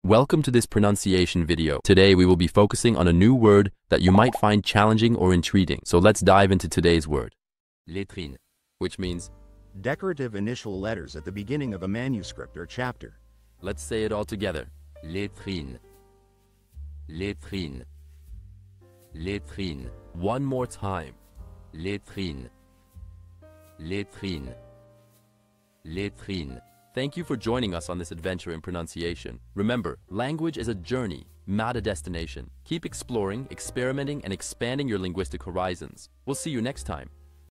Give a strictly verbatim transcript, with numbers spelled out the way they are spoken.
Welcome to this pronunciation video. Today we will be focusing on a new word that you might find challenging or intriguing. So let's dive into today's word. Lettrines, which means decorative initial letters at the beginning of a manuscript or chapter. Let's say it all together. Lettrines. Lettrines. Lettrines. One more time. Lettrines. Lettrines. Lettrines. Thank you for joining us on this adventure in pronunciation. Remember, language is a journey, not a destination. Keep exploring, experimenting, and expanding your linguistic horizons. We'll see you next time.